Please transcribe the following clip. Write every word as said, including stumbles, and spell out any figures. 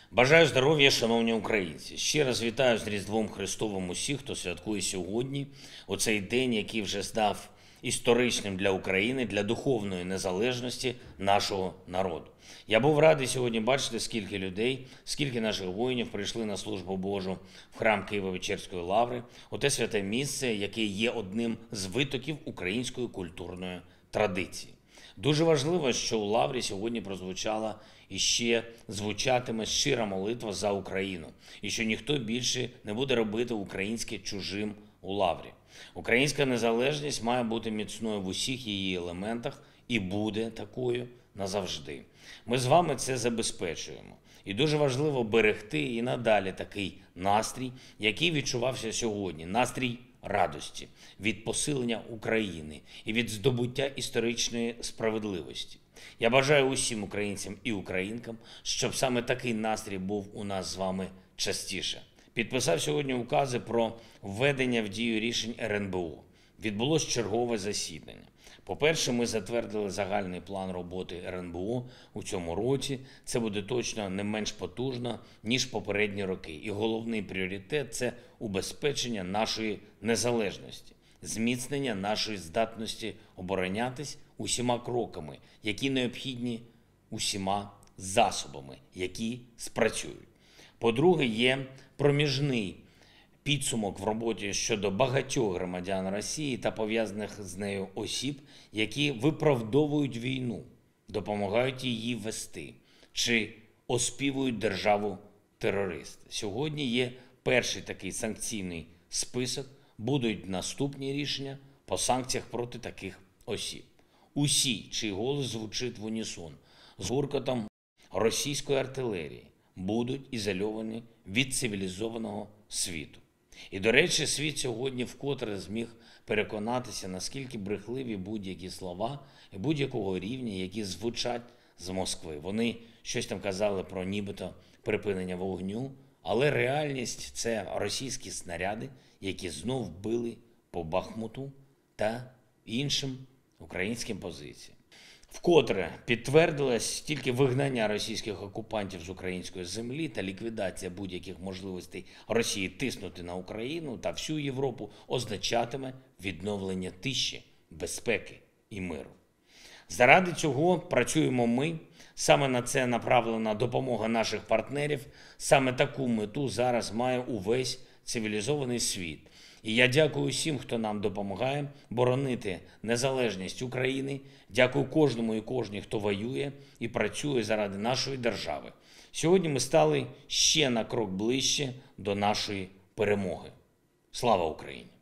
Бажаю здоров'я, шановні українці. Ще раз вітаю з Різдвом Христовим усіх, хто святкує сьогодні, у цей день, який вже став історичним для України, для духовної незалежності нашого народу. Я був радий сьогодні бачити, скільки людей, скільки наших воїнів прийшли на службу Божу в храм Києво-Печерської лаври, у те святе місце, яке є одним з витоків української культурної традиції. Дуже важливо, що у лаврі сьогодні прозвучала і ще звучатиме щира молитва за Україну, і що ніхто більше не буде робити українське чужим у лаврі. Українська незалежність має бути міцною в усіх її елементах і буде такою назавжди. Ми з вами це забезпечуємо. І дуже важливо берегти і надалі такий настрій, який відчувався сьогодні. Настрій радості від посилення України і від здобуття історичної справедливості. Я бажаю усім українцям і українкам, щоб саме такий настрій був у нас з вами частіше. Підписав сьогодні укази про введення в дію рішень ер ен бе о. Відбулось чергове засідання. По-перше, ми затвердили загальний план роботи ер ен бе о у цьому році. Це буде точно не менш потужно, ніж попередні роки. І головний пріоритет – це убезпечення нашої незалежності, зміцнення нашої здатності оборонятись усіма кроками, які необхідні усіма засобами, які спрацюють. По-друге, є проміжний підсумок в роботі щодо багатьох громадян Росії та пов'язаних з нею осіб, які виправдовують війну, допомагають її вести чи оспівують державу-терориста. Сьогодні є перший такий санкційний список, будуть наступні рішення по санкціях проти таких осіб. Усі, чий голос звучить в унісон з гуркотом російської артилерії, будуть ізольовані від цивілізованого світу. І, до речі, світ сьогодні вкотре зміг переконатися, наскільки брехливі будь-які слова і будь-якого рівня, які звучать з Москви. Вони щось там казали про нібито припинення вогню, але реальність – це російські снаряди, які знов били по Бахмуту та іншим українським позиціям. Вкотре підтвердилось тільки вигнання російських окупантів з української землі та ліквідація будь-яких можливостей Росії тиснути на Україну та всю Європу означатиме відновлення тиші, безпеки і миру. Заради цього працюємо ми, саме на це направлена допомога наших партнерів, саме таку мету зараз має увесь цивілізований світ. І я дякую усім, хто нам допомагає боронити незалежність України. Дякую кожному і кожній, хто воює і працює заради нашої держави. Сьогодні ми стали ще на крок ближче до нашої перемоги. Слава Україні!